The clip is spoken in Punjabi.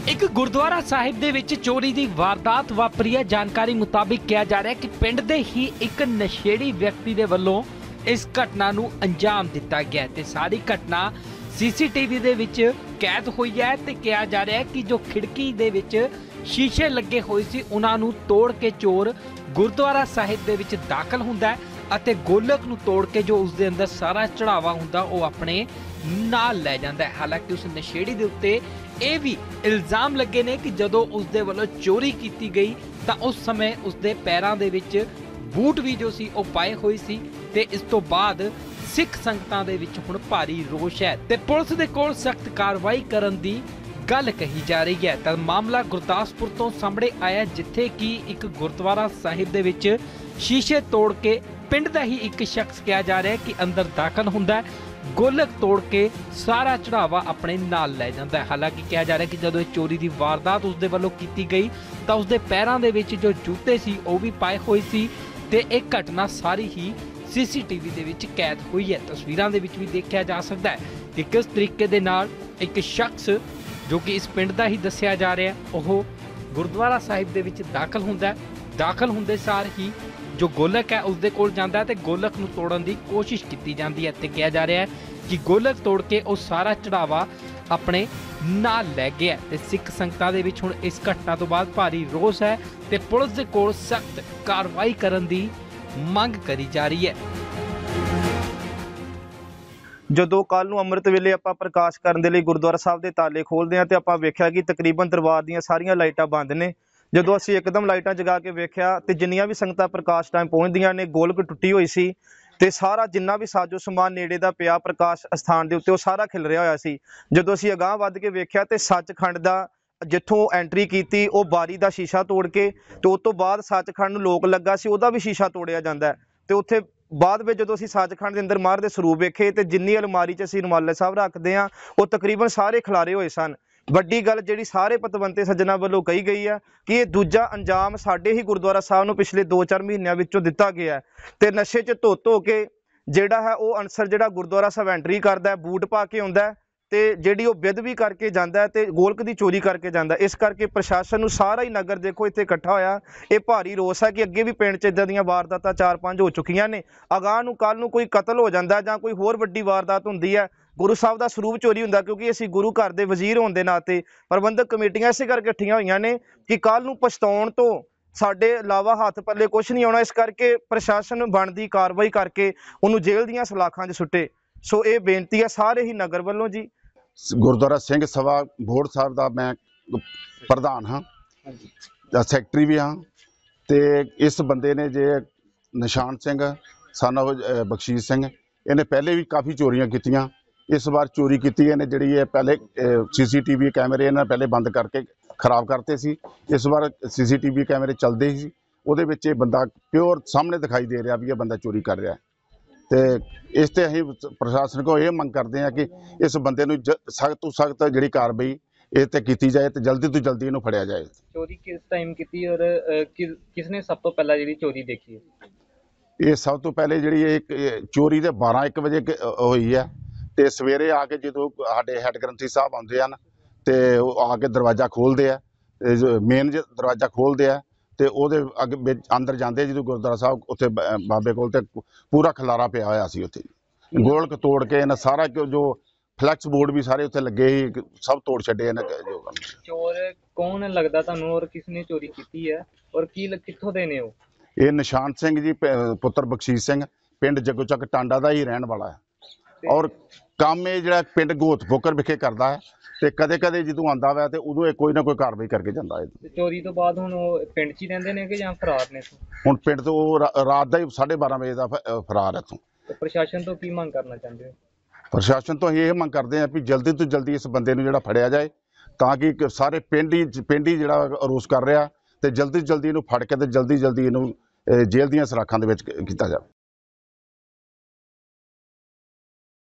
ਇੱਕ ਗੁਰਦੁਆਰਾ ਸਾਹਿਬ ਦੇ ਵਿੱਚ ਚੋਰੀ ਦੀ ਵਾਰਦਾਤ ਵਾਪਰੀ ਹੈ। ਜਾਣਕਾਰੀ ਮੁਤਾਬਿਕ ਕਿਹਾ ਜਾ ਰਿਹਾ ਹੈ ਕਿ ਪਿੰਡ ਦੇ ਹੀ ਇੱਕ ਨਸ਼ੇੜੀ ਵਿਅਕਤੀ ਦੇ ਵੱਲੋਂ ਇਸ ਘਟਨਾ ਨੂੰ ਅੰਜਾਮ ਦਿੱਤਾ ਗਿਆ ਤੇ ਸਾਰੀ ਘਟਨਾ ਸੀਸੀਟੀਵੀ ਦੇ ਵਿੱਚ ਕੈਦ ਹੋਈ ਹੈ ਤੇ ਕਿਹਾ ਜਾ ਰਿਹਾ ਹੈ ਕਿ ਜੋ ਖਿੜਕੀ ਦੇ ਵਿੱਚ ਸ਼ੀਸ਼ੇ ਲੱਗੇ ਹੋਏ ਸੀ ਉਹਨਾਂ ਨੂੰ ਤੋੜ ਕੇ ਚੋਰ ਗੁਰਦੁਆਰਾ ਸਾਹਿਬ ਦੇ ਵਿੱਚ ਦਾਖਲ ਹੁੰਦਾ ਹੈ ਅਤੇ ਗੋਲਕ ਨੂੰ ਤੋੜ ਕੇ ਜੋ ਉਸ ਦੇ ਅੰਦਰ ਸਾਰਾ ਚੜਾਵਾ ਹੁੰਦਾ ਉਹ ਆਪਣੇ ਨਾਲ ਲੈ ਜਾਂਦਾ ਹੈ। ਹਾਲਾਂਕਿ ਉਸ ਨਸ਼ੇੜੀ ਦੇ ਉੱਤੇ ਇਹ ਵੀ ਇਲਜ਼ਾਮ ਲੱਗੇ ਨੇ ਕਿ ਜਦੋਂ ਉਸ ਦੇ ਵੱਲੋਂ ਚੋਰੀ ਕੀਤੀ ਗਈ ਤਾਂ ਉਸ ਸਮੇਂ ਉਸ ਦੇ ਪੈਰਾਂ ਦੇ ਵਿੱਚ ਬੂਟ ਵੀ ਜੋ ਸੀ ਉਹ ਪਾਏ ਹੋਏ ਸੀ ਤੇ ਇਸ ਤੋਂ ਬਾਅਦ ਸਿੱਖ ਸੰਗਤਾਂ ਦੇ ਵਿੱਚ ਹੁਣ ਭਾਰੀ ਰੋਸ਼ ਹੈ ਤੇ ਪੁਲਿਸ ਦੇ ਕੋਲ ਸਖਤ ਕਾਰਵਾਈ ਕਰਨ ਦੀ ਗੱਲ ਕਹੀ ਜਾ ਰਹੀ ਹੈ। ਤਾਂ ਮਾਮਲਾ ਗੁਰਦਾਸਪੁਰ ਤੋਂ ਸਾਹਮਣੇ ਆਇਆ ਜਿੱਥੇ ਕਿ ਇੱਕ ਗੁਰਦੁਆਰਾ ਸਾਹਿਬ ਦੇ ਵਿੱਚ ਸ਼ੀਸ਼ੇ ਤੋੜ ਕੇ ਪਿੰਡ ਦਾ ਹੀ ਇੱਕ ਸ਼ਖਸ ਕਿਹਾ ਜਾ ਰਿਹਾ ਹੈ ਕਿ ਅੰਦਰ ਦਾਖਲ ਹੁੰਦਾ ਹੈ, ਗੋਲਕ ਤੋੜ ਕੇ ਸਾਰਾ ਚੜਾਵਾ ਆਪਣੇ ਨਾਲ ਲੈ ਜਾਂਦਾ ਹੈ। ਹਾਲਾਂਕਿ ਕਿਹਾ ਜਾ ਰਿਹਾ ਕਿ ਜਦੋਂ ਇਹ ਚੋਰੀ ਦੀ ਵਾਰਦਾਤ ਉਸ ਦੇ ਵੱਲੋਂ ਕੀਤੀ ਗਈ ਤਾਂ ਉਸ ਦੇ ਪੈਰਾਂ ਦੇ ਵਿੱਚ ਜੋ ਜੁੱਤੇ ਸੀ ਉਹ ਵੀ ਪਾਏ ਹੋਏ ਸੀ ਤੇ ਇਹ ਘਟਨਾ ਸਾਰੀ ਹੀ ਸੀਸੀਟੀਵੀ ਦੇ ਵਿੱਚ ਕੈਦ ਹੋਈ ਹੈ। ਤਸਵੀਰਾਂ ਦੇ ਵਿੱਚ ਵੀ ਦੇਖਿਆ ਜਾ ਸਕਦਾ ਹੈ ਕਿ ਕਿਸ ਤਰੀਕੇ ਦੇ ਨਾਲ ਇੱਕ ਸ਼ਖਸ ਜੋ ਕਿ ਇਸ ਪਿੰਡ ਦਾ ਹੀ ਦੱਸਿਆ ਜਾ ਰਿਹਾ ਉਹ ਗੁਰਦੁਆਰਾ ਸਾਹਿਬ ਦੇ ਵਿੱਚ ਦਾਖਲ ਹੁੰਦਾ ਹੈ। ਦਾਖਲ ਹੁੰਦੇ ਸਾਰ ਹੀ ਜੋ ਗੋਲਕ ਹੈ ਉਸ ਦੇ ਕੋਲ ਜਾਂਦਾ ਹੈ ਤੇ ਗੋਲਕ ਨੂੰ ਤੋੜਨ ਦੀ ਕੋਸ਼ਿਸ਼ ਕੀਤੀ ਜਾਂਦੀ ਹੈ ਤੇ ਕਿਹਾ ਜਾ ਰਿਹਾ ਹੈ ਕਿ ਗੋਲਕ ਤੋੜ ਕੇ ਉਹ ਸਾਰਾ ਚੜਾਵਾ ਆਪਣੇ ਨਾਲ ਲੈ ਗਿਆ ਤੇ ਸਿੱਖ ਸੰਗਤਾਂ ਦੇ ਵਿੱਚ ਹੁਣ ਇਸ ਘਟਨਾ ਤੋਂ ਬਾਅਦ ਭਾਰੀ ਰੋਸ ਹੈ ਤੇ ਪੁਲਿਸ ਦੇ ਕੋਲ ਸਖਤ ਕਾਰਵਾਈ ਕਰਨ ਦੀ ਮੰਗ ਕਰੀ ਜਾ ਰਹੀ ਹੈ। ਜਦੋਂ ਕੱਲ ਨੂੰ ਅੰਮ੍ਰਿਤ ਵੇਲੇ ਆਪਾਂ ਪ੍ਰਕਾਸ਼ ਕਰਨ ਦੇ ਲਈ ਗੁਰਦੁਆਰਾ ਸਾਹਿਬ ਦੇ ਤਾਲੇ ਖੋਲ੍ਹਦੇ ਹਾਂ ਤੇ ਆਪਾਂ ਵੇਖਿਆ ਕਿ ਤਕਰੀਬਨ ਦਰਬਾਰ ਦੀਆਂ ਸਾਰੀਆਂ ਲਾਈਟਾਂ ਬੰਦ ਨੇ। ਜਦੋਂ ਅਸੀਂ ਇੱਕਦਮ ਲਾਈਟਾਂ ਜਗਾ ਕੇ ਵੇਖਿਆ ਤੇ ਜਿੰਨੀਆਂ ਵੀ ਸੰਗਤਾਂ ਪ੍ਰਕਾਸ਼ ਟਾਈਮ ਪਹੁੰਚਦੀਆਂ ਨੇ ਗੋਲਕ ਟੁੱਟੀ ਹੋਈ ਸੀ ਤੇ ਸਾਰਾ ਜਿੰਨਾ ਵੀ ਸਾਜੋ ਸਮਾਨ ਨੇੜੇ ਦਾ ਪਿਆ ਪ੍ਰਕਾਸ਼ ਅਸਥਾਨ ਦੇ ਉੱਤੇ ਉਹ ਸਾਰਾ ਖਿਲਰਿਆ ਹੋਇਆ ਸੀ। ਜਦੋਂ ਅਸੀਂ ਅਗਾਂਹ ਵੱਧ ਕੇ ਵੇਖਿਆ ਤੇ ਸੱਚਖੰਡ ਦਾ ਜਿੱਥੋਂ ਐਂਟਰੀ ਕੀਤੀ ਉਹ ਬਾਰੀ ਦਾ ਸ਼ੀਸ਼ਾ ਤੋੜ ਕੇ ਤੇ ਉਸ ਤੋਂ ਬਾਅਦ ਸੱਚਖੰਡ ਨੂੰ ਲੋਕ ਲੱਗਾ ਸੀ ਉਹਦਾ ਵੀ ਸ਼ੀਸ਼ਾ ਤੋੜਿਆ ਜਾਂਦਾ ਤੇ ਉੱਥੇ ਬਾਅਦ ਵਿੱਚ ਜਦੋਂ ਅਸੀਂ ਸੱਚਖੰਡ ਦੇ ਅੰਦਰ ਮਹਾਰਾਜ ਦੇ ਸਰੂਪ ਵੇਖੇ ਤੇ ਜਿੰਨੀ ਅਲਮਾਰੀ 'ਚ ਅਸੀਂ ਰੁਮਾਲੇ ਸਾਹਿਬ ਰੱਖਦੇ ਹਾਂ ਉਹ ਤਕਰੀਬਨ ਸਾਰੇ ਖਿਲਾਰੇ ਹੋਏ ਸਨ। ਵੱਡੀ ਗੱਲ ਜਿਹੜੀ ਸਾਰੇ ਪਤਵੰਤੇ ਸੱਜਣਾ ਵੱਲੋਂ ਕਹੀ ਗਈ ਹੈ ਕਿ ਇਹ ਦੂਜਾ ਅੰਜਾਮ ਸਾਡੇ ਹੀ ਗੁਰਦੁਆਰਾ ਸਾਹਿਬ ਨੂੰ ਪਿਛਲੇ 2-4 ਮਹੀਨਿਆਂ ਵਿੱਚੋਂ ਦਿੱਤਾ ਗਿਆ ਤੇ ਨਸ਼ੇ 'ਚ ਧੋ ਕੇ ਜਿਹੜਾ ਹੈ ਉਹ ਅਨਸਰ ਜਿਹੜਾ ਗੁਰਦੁਆਰਾ ਸਾਹਿਬ ਐਂਟਰੀ ਕਰਦਾ ਬੂਟ ਪਾ ਕੇ ਆਉਂਦਾ ਤੇ ਜਿਹੜੀ ਉਹ ਬੇਅਦਬੀ ਕਰਕੇ ਜਾਂਦਾ ਤੇ ਗੋਲਕ ਦੀ ਚੋਰੀ ਕਰਕੇ ਜਾਂਦਾ। ਇਸ ਕਰਕੇ ਪ੍ਰਸ਼ਾਸਨ ਨੂੰ ਸਾਰਾ ਹੀ ਨਗਰ ਦੇਖੋ ਇੱਥੇ ਇਕੱਠਾ ਹੋਇਆ। ਇਹ ਭਾਰੀ ਰੋਸ ਹੈ ਕਿ ਅੱਗੇ ਵੀ ਪਿੰਡ 'ਚ ਇਦਾਂ ਦੀਆਂ ਵਾਰਦਾਤਾਂ 4-5 ਹੋ ਚੁੱਕੀਆਂ ਨੇ। ਅਗਾਂਹ ਨੂੰ ਕੱਲ ਨੂੰ ਕੋਈ ਕਤਲ ਹੋ ਜਾਂਦਾ ਜਾਂ ਕੋਈ ਹੋਰ ਵੱਡੀ ਵਾਰਦਾਤ ਹੁੰਦੀ ਹੈ ਗੁਰੂ ਸਾਹਿਬ ਦਾ ਸਰੂਪ ਚੋਰੀ ਹੁੰਦਾ ਕਿਉਂਕਿ ਅਸੀਂ ਗੁਰੂ ਘਰ ਦੇ ਵਜ਼ੀਰ ਹੋਣ ਦੇ ਨਾਤੇ ਪ੍ਰਬੰਧਕ ਕਮੇਟੀਆਂ ਇਸੇ ਕਰਕੇ ਇਕੱਠੀਆਂ ਹੋਈਆਂ ਨੇ ਕਿ ਕੱਲ ਨੂੰ ਪਛਤਾਉਣ ਤੋਂ ਸਾਡੇ ਇਲਾਵਾ ਹੱਥ ਪੱਲੇ ਕੁਛ ਨਹੀਂ ਆਉਣਾ। ਇਸ ਕਰਕੇ ਪ੍ਰਸ਼ਾਸਨ ਬਣਦੀ ਕਾਰਵਾਈ ਕਰਕੇ ਉਹਨੂੰ ਜੇਲ੍ਹ ਦੀਆਂ ਸਲਾਖਾਂ 'ਚ ਸੁੱਟੇ। ਸੋ ਇਹ ਬੇਨਤੀ ਹੈ ਸਾਰੇ ਹੀ ਨਗਰ ਵੱਲੋਂ ਜੀ। ਗੁਰਦੁਆਰਾ ਸਿੰਘ ਸਭਾ ਬੋਰਡ ਸਾਹਿਬ ਦਾ ਮੈਂ ਪ੍ਰਧਾਨ ਹਾਂ, ਸੈਕਟਰੀ ਵੀ ਹਾਂ ਤੇ ਇਸ ਬੰਦੇ ਨੇ ਜੇ ਨਿਸ਼ਾਨ ਸਿੰਘ son of ਬਖਸ਼ੀਸ਼ ਸਿੰਘ ਇਹਨੇ ਪਹਿਲੇ ਵੀ ਕਾਫੀ ਚੋਰੀਆਂ ਕੀਤੀਆਂ। ਇਸ ਵਾਰ ਚੋਰੀ ਕੀਤੀ ਇਹਨੇ ਜਿਹੜੀ ਹੈ ਪਹਿਲੇ CCTV ਕੈਮਰੇ ਇਹਨਾਂ ਪਹਿਲੇ ਬੰਦ ਕਰਕੇ ਖਰਾਬ ਕਰਤੇ ਸੀ। ਇਸ ਵਾਰ CCTV ਕੈਮਰੇ ਚੱਲਦੇ ਸੀ ਉਹਦੇ ਵਿੱਚ ਇਹ ਬੰਦਾ ਪਿਓਰ ਸਾਹਮਣੇ ਦਿਖਾਈ ਦੇ ਰਿਹਾ ਵੀ ਇਹ ਬੰਦਾ ਚੋਰੀ ਕਰ ਰਿਹਾ ਤੇ ਇਸ ਤੇ ਅਸੀਂ ਪ੍ਰਸ਼ਾਸਨ ਕੋਲ ਇਹ ਮੰਗ ਕਰਦੇ ਹਾਂ ਕਿ ਇਸ ਬੰਦੇ ਨੂੰ ਸਖਤ ਤੋਂ ਸਖਤ ਜਿਹੜੀ ਕਾਰਵਾਈ ਇਹ ਤੇ ਕੀਤੀ ਜਾਏ ਤੇ ਜਲਦੀ ਤੋਂ ਜਲਦੀ ਇਹਨੂੰ ਫੜਿਆ ਜਾਏ। ਚੋਰੀ ਕਿਸ ਟਾਈਮ ਕੀਤੀ ਔਰ ਕਿਸਨੇ ਸਭ ਤੋਂ ਪਹਿਲਾਂ ਜਿਹੜੀ ਚੋਰੀ ਦੇਖੀ ਹੈ? ਇਹ ਸਭ ਤੋਂ ਪਹਿਲੇ ਜਿਹੜੀ ਇਹ ਚੋਰੀ ਦੇ 12-1 ਵਜੇ ਹੋਈ ਹੈ ਤੇ ਸਵੇਰੇ ਆ ਕੇ ਜਦੋਂ ਸਾਡੇ ਹੈੱਡ ਗ੍ਰੰਥੀ ਸਾਹਿਬ ਆਉਂਦੇ ਹਨ ਤੇ ਉਹ ਆ ਕੇ ਦਰਵਾਜ਼ਾ ਖੋਲ੍ਹਦੇ ਆ, ਮੇਨ ਦਰਵਾਜ਼ਾ ਖੋਲ੍ਹਦੇ ਆ ਤੇ ਉਹਦੇ ਅੱਗੇ ਵਿੱਚ ਅੰਦਰ ਜਾਂਦੇ ਜਦੋਂ ਗੁਰਦੁਆਰਾ ਸਾਹਿਬ ਉੱਥੇ ਬਾਬੇ ਕੋਲ ਤੇ ਪੂਰਾ ਖਲਾਰਾ ਪਿਆ ਹੋਇਆ ਸੀ ਉੱਥੇ ਗੋਲਕ ਤੋੜ ਕੇ ਇਹਨਾਂ ਸਾਰਾ ਜੋ ਫਲੈਕਸ ਬੋਰਡ ਵੀ ਸਾਰੇ ਉੱਥੇ ਲੱਗੇ ਸੀ ਸਭ ਤੋੜ ਛੱਡੇ ਇਹਨਾਂ। ਚੋਰ ਕੌਣ ਲੱਗਦਾ ਤੁਹਾਨੂੰ ਔਰ ਕਿਸ ਨੇ ਚੋਰੀ ਕੀਤੀ ਹੈ ਔਰ ਕਿੱਥੋਂ ਦੇ ਨੇ ਉਹ? ਇਹ ਨਿਸ਼ਾਨ ਸਿੰਘ ਜੀ ਪੁੱਤਰ ਬਖਸ਼ੀਸ਼ ਸਿੰਘ ਪਿੰਡ ਜੱਗੋਚੱਕ ਟਾਂਡਾ ਦਾ ਹੀ ਰਹਿਣ ਵਾਲਾ ਹੈ ਔਰ ਕੰਮ ਇਹ ਜਿਹੜਾ ਪਿੰਡ ਗੋਤ ਫੋਕਰ ਵਿਖੇ ਕਰਦਾ ਹੈ ਤੇ ਕਦੇ ਜਦੋਂ ਆਉਂਦਾ ਵਾ ਤੇ ਉਦੋਂ ਇਹ ਕੋਈ ਨਾ ਕੋਈ ਕਾਰਵਾਈ ਕਰਕੇ ਜਾਂਦਾ ਹੈ। ਚੋਰੀ ਤੋਂ ਬਾਅਦ ਹੁਣ ਉਹ ਪਿੰਡ 'ਚ ਹੀ ਰਹਿੰਦੇ ਨੇ ਕਿ ਜਾਂ ਫਰਾਰ ਨੇ? ਹੁਣ ਪਿੰਡ ਤੋਂ ਉਹ ਰਾਤ ਦਾ ਹੀ 12:30 ਵਜੇ ਦਾ ਫਰਾਰ ਹੈ ਇੱਥੋਂ। ਪ੍ਰਸ਼ਾਸਨ ਤੋਂ ਕੀ ਮੰਗ ਕਰਨਾ ਚਾਹੁੰਦੇ ਹੋ? ਪ੍ਰਸ਼ਾਸਨ ਤੋਂ ਅਸੀਂ ਇਹ ਮੰਗ ਕਰਦੇ ਹਾਂ ਵੀ ਜਲਦੀ ਤੋਂ ਜਲਦੀ ਇਸ ਬੰਦੇ ਨੂੰ ਜਿਹੜਾ ਫੜਿਆ ਜਾਏ ਤਾਂ ਕਿ ਸਾਰੇ ਪਿੰਡ ਹੀ ਜਿਹੜਾ ਰੋਸ ਕਰ ਰਿਹਾ ਤੇ ਜਲਦੀ ਇਹਨੂੰ ਫੜ ਕੇ ਤੇ ਜਲਦੀ ਇਹਨੂੰ ਜੇਲ੍ਹ ਦੀਆਂ ਸਲਾਖਾਂ ਦੇ ਵਿੱਚ ਕੀਤਾ ਜਾਵੇ।